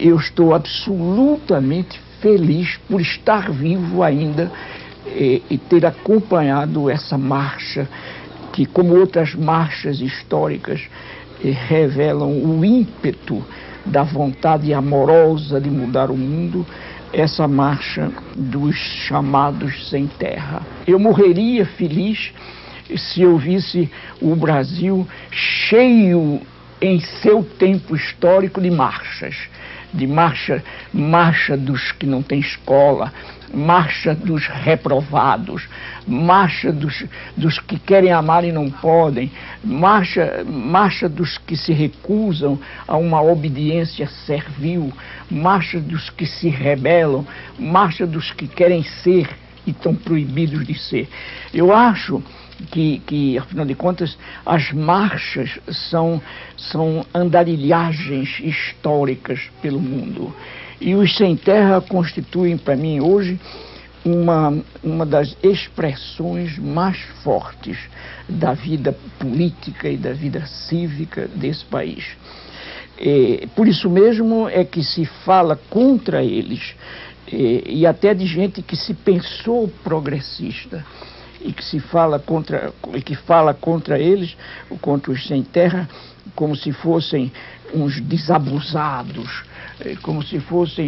eu estou absolutamente feliz por estar vivo ainda e ter acompanhado essa marcha que, como outras marchas históricas, revelam o ímpeto da vontade amorosa de mudar o mundo, essa marcha dos chamados sem terra. Eu morreria feliz se eu visse o Brasil cheio em seu tempo histórico de marchas, marcha dos que não têm escola, marcha dos reprovados, marcha dos que querem amar e não podem, marcha dos que se recusam a uma obediência servil, marcha dos que se rebelam, marcha dos que querem ser e estão proibidos de ser. Eu acho que, afinal de contas, as marchas são andarilhagens históricas pelo mundo. E os sem terra constituem para mim hoje uma das expressões mais fortes da vida política e da vida cívica desse país. Por isso mesmo é que se fala contra eles, e até de gente que se pensou progressista, e que fala contra eles, contra os sem terra, como se fossem uns desabusados, como se fossem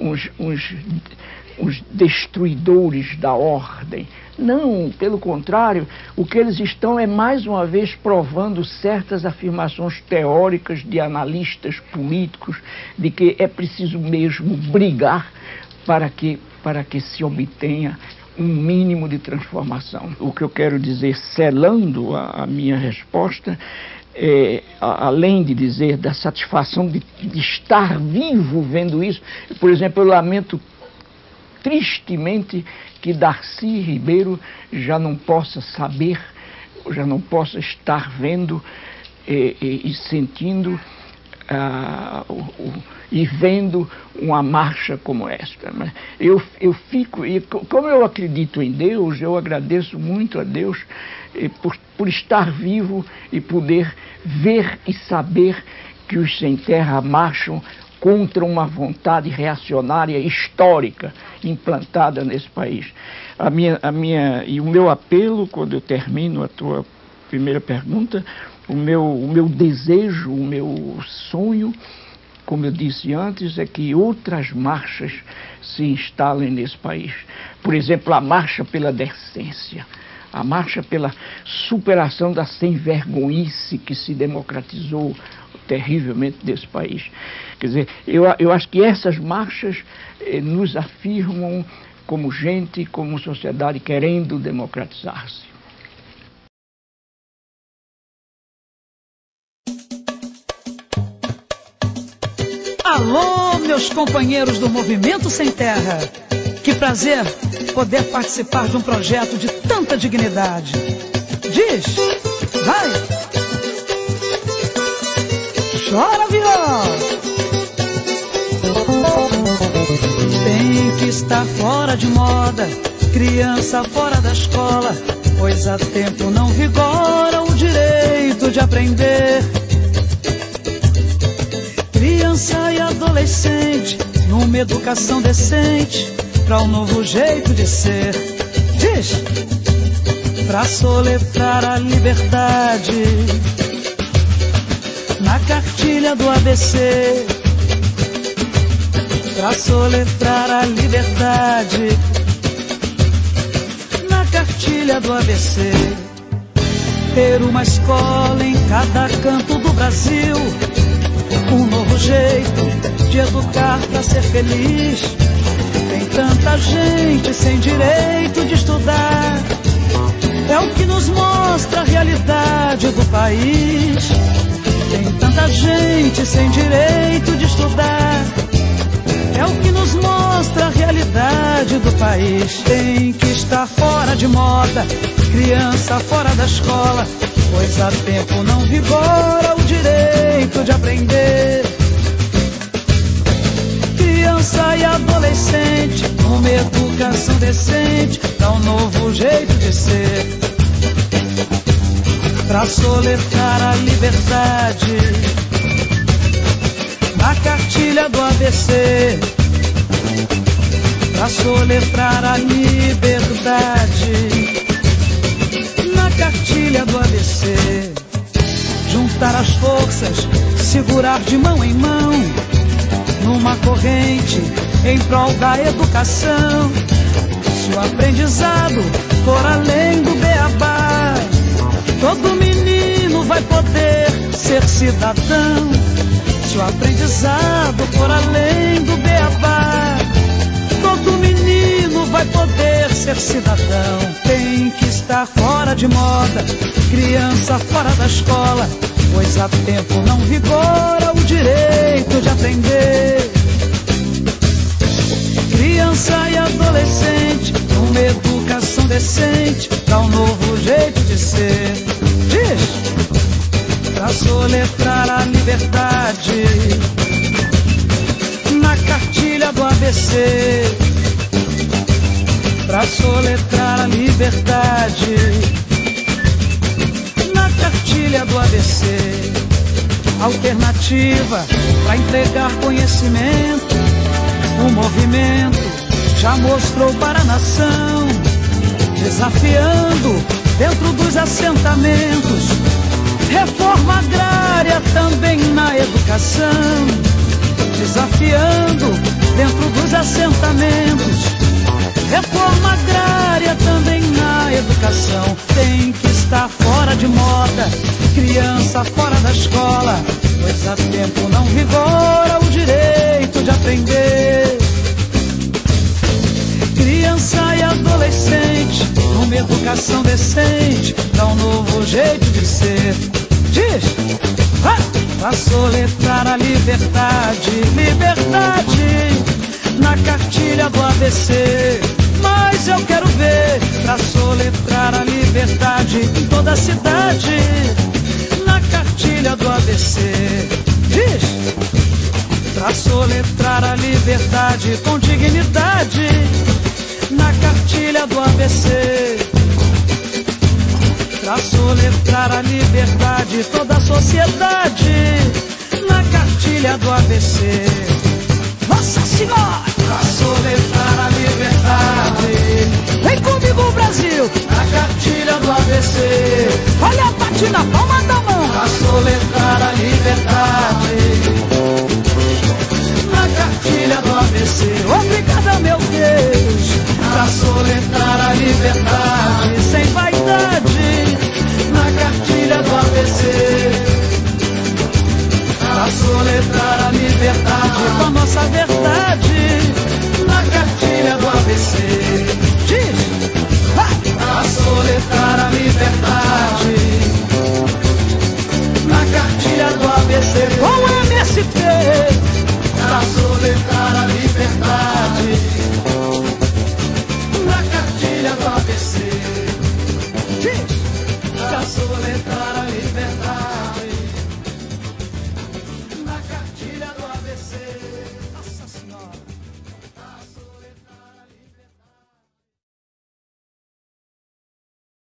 uns destruidores da ordem. Não, pelo contrário, o que eles estão é mais uma vez provando certas afirmações teóricas de analistas políticos de que é preciso mesmo brigar para que se obtenha um mínimo de transformação. O que eu quero dizer, selando a minha resposta, além de dizer da satisfação de estar vivo vendo isso, por exemplo, eu lamento tristemente que Darcy Ribeiro já não possa saber, já não possa estar vendo e sentindo e vendo uma marcha como esta. Eu fico, e como eu acredito em Deus, eu agradeço muito a Deus por estar vivo e poder ver e saber que os sem terra marcham contra uma vontade reacionária histórica implantada nesse país. E o meu apelo, quando eu termino a tua primeira pergunta, o meu desejo, o meu sonho, como eu disse antes, é que outras marchas se instalem nesse país. Por exemplo, a marcha pela decência, a marcha pela superação da sem-vergonhice que se democratizou terrivelmente desse país. Quer dizer, eu acho que essas marchas nos afirmam como gente, como sociedade querendo democratizar-se. Alô, meus companheiros do Movimento Sem Terra. Que prazer poder participar de um projeto de tanta dignidade. Diz, vai! Chora, viola! Tem que estar fora de moda, criança fora da escola, pois há tempo não vigora o direito de aprender. Criança e adolescente, numa educação decente, pra um novo jeito de ser. Diz! Pra soletrar a liberdade na cartilha do ABC. Pra soletrar a liberdade na cartilha do ABC. Ter uma escola em cada canto do Brasil, um novo jeito de educar pra ser feliz. Tem tanta gente sem direito de estudar, é o que nos mostra a realidade do país. Tem tanta gente sem direito de estudar, é o que nos mostra a realidade do país. Tem que estar fora de moda, criança fora da escola, pois há tempo não vigora o direito de aprender. Criança e adolescente, uma educação decente, dá um novo jeito de ser. Pra soletrar a liberdade na cartilha do ABC, pra soletrar a liberdade. Na cartilha do ABC, juntar as forças, segurar de mão em mão, numa corrente em prol da educação. Se o aprendizado for além do beabá, todo menino vai poder ser cidadão. Se o aprendizado for além do beabá, todo menino vai poder ser cidadão. Tem que estar fora de moda, criança fora da escola, pois há tempo não vigora o direito de aprender. Criança e adolescente, uma educação decente, dá um novo jeito de ser. Diz! Pra soletrar a liberdade, na cartilha do ABC, pra soletrar a liberdade, na cartilha do ABC, alternativa pra entregar conhecimento. O movimento já mostrou para a nação, desafiando dentro dos assentamentos, reforma agrária também na educação, desafiando dentro dos assentamentos, reforma agrária também na educação. Tem que estar fora de moda, criança fora da escola, pois há tempo não vigora o direito de aprender. Criança e adolescente, uma educação decente, dá um novo jeito de ser. Diz! Pra soletrar a liberdade, liberdade, na cartilha do ABC. Mas eu quero ver pra soletrar a liberdade em toda a cidade, na cartilha do ABC. Diz! Pra soletrar a liberdade com dignidade, na cartilha do ABC. Pra soletrar a liberdade toda a sociedade, na cartilha do ABC. Nossa Senhora! Pra soletrar a liberdade, vem comigo, Brasil! Na cartilha do ABC. Olha, bate na palma da mão! Pra soletrar a liberdade, na cartilha do ABC. Obrigada, meu Deus! Pra soletrar a liberdade sem vaidade, na cartilha do ABC. Pra soletrar a liberdade com a nossa verdade, na cartilha do ABC. Diz! Pra soletrar a liberdade, na cartilha do ABC. Com o MST.